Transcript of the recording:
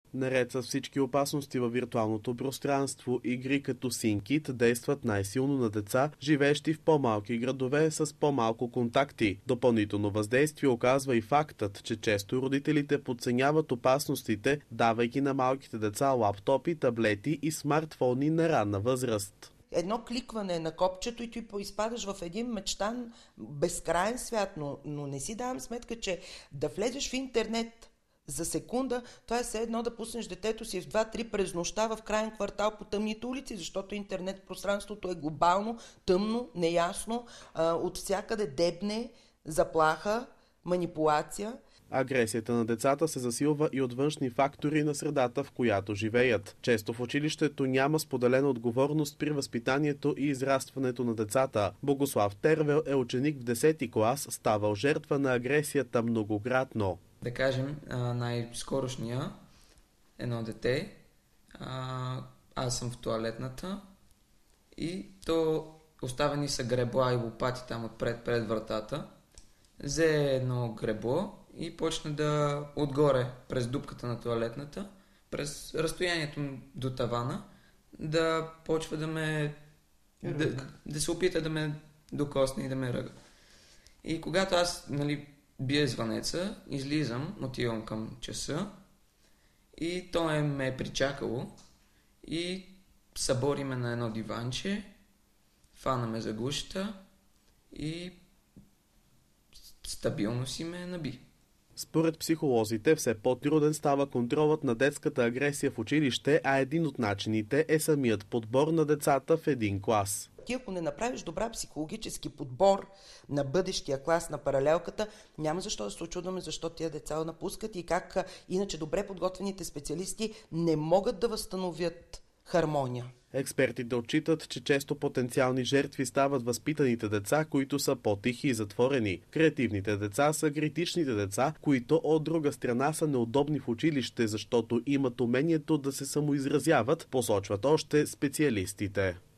Наред с всички опасности във виртуалното пространство, игри като SceneKit действат най-силно на деца, живеещи в по-малки градове с по-малко контакти. Допълнително въздействие оказва и фактът, че често родителите подценяват опасностите, давайки на малките деца лаптопи, таблети и смартфони на ранна възраст. Едно кликване на копчето и ти изпадаш в един мечтан безкрайен свят, но не си давам сметка, че да влезеш в интернет за секунда, това е все едно да пуснеш детето си в 2-3 през нощта в крайен квартал по тъмните улици, защото интернет пространството е глобално, тъмно, неясно, от всякъде дебне, заплаха, манипулация. Агресията на децата се засилва и от външни фактори на средата, в която живеят. Често в училището няма споделена отговорност при възпитанието и израстването на децата. Богослав Тервел е ученик в 10-ти клас, ставал жертва на агресията многократно. Да кажем, най-скорошния едно дете, аз съм в тоалетната и то оставени са гребла и лопати там отпред пред вратата. Взе едно гребло и почна да отгоре през дупката на тоалетната, през разстоянието до тавана, да почва да ме... Да се опита да ме докосне и да ме ръга. И когато аз, бия звънеца, излизам, отивам към часа и той ме е причакало и събори ме на едно диванче, фана ме за гушата и стабилно си ме наби. Според психолозите, все по-труден става контролът на детската агресия в училище, а един от начините е самият подбор на децата в един клас. Ти ако не направиш добра психологически подбор на бъдещия клас на паралелката, няма защо да се очудваме защо тия деца напускат и как иначе добре подготвените специалисти не могат да възстановят хармония. Експертите отчитат, че често потенциални жертви стават възпитаните деца, които са по-тихи и затворени. Креативните деца са критичните деца, които от друга страна са неудобни в училище, защото имат умението да се самоизразяват, посочват още специалистите.